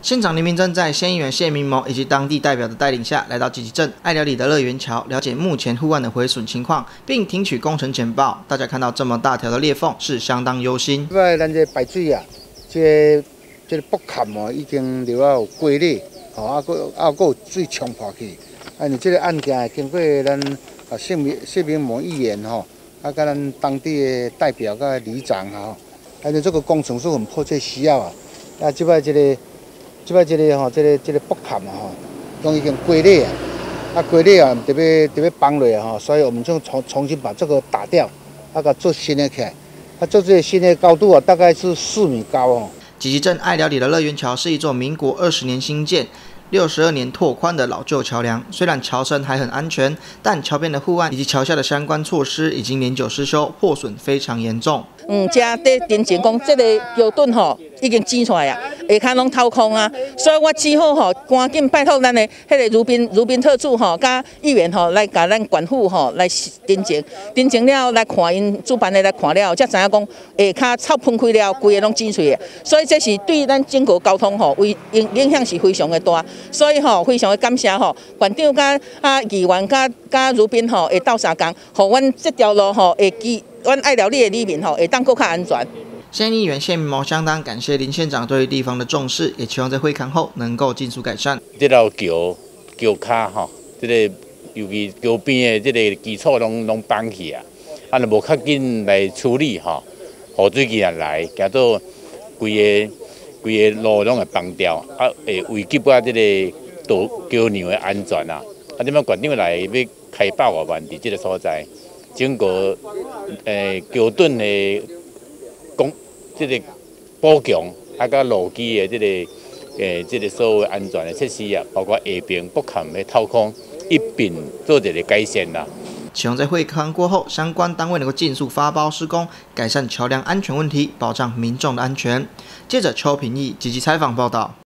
县长林明珍在县议员谢明谋以及当地代表的带领下，来到集集镇爱寮里的乐园桥，了解目前护岸的毁损情况，并听取工程简报。大家看到这么大条的裂缝，是相当忧心。 咱这排水啊，这木坎哦，已经流到龟裂，哦，还有水冲破去。你这个案件经过咱谢明谋议员吼，跟咱当地的代表跟里长哈，这个工程是很迫切需要啊。这摆这个木坎嘛吼，都已经龟裂啊，龟裂啊，特别崩落哈，所以我们就重新把这个打掉，给做新的起来。做这个新的高度啊，大概是4米高哦。 集集镇爱寮里的乐园桥是一座民国20年兴建、62年拓宽的老旧桥梁，虽然桥身还很安全，但桥边的护岸以及桥下的相关措施已经年久失修，破损非常严重。 这在တင်前讲，这个桥墩吼已經剪出來啊，下骹攏掏空啊，所以我只好吼趕緊拜託咱的迄個如賓特助吼，甲議員吼來甲咱縣府吼來တင်前了來看因主辦的來看了，才知影講下骹草噴開了，規個攏剪出來，所以這是對咱整個交通吼影響是非常的大，所以吼非常的感謝吼縣長甲議員甲如賓吼會鬥相共，互阮這條路吼會記。阮爱寮里的里面吼，会当更较安全。 县议员谢明谋相当感谢林县长对地方的重视，也期望在会勘后能够尽速改善。 这条桥骹吼，这个尤其桥边的这个基础拢崩去啊，若无较紧来处理吼，雨水既然来，行到规个路拢会崩掉，会危及到这个桥梁的安全啊。这摆县长来要开8万伫这个所在。整个桥墩的这个补强，甲路基的这个所有安全的设施啊，包括下边木坎的掏空，一并做一个改善啦。 希望在会勘过后，相关单位能够尽速发包施工，改善桥梁安全问题，保障民众的安全。记者邱平义积极采访报道。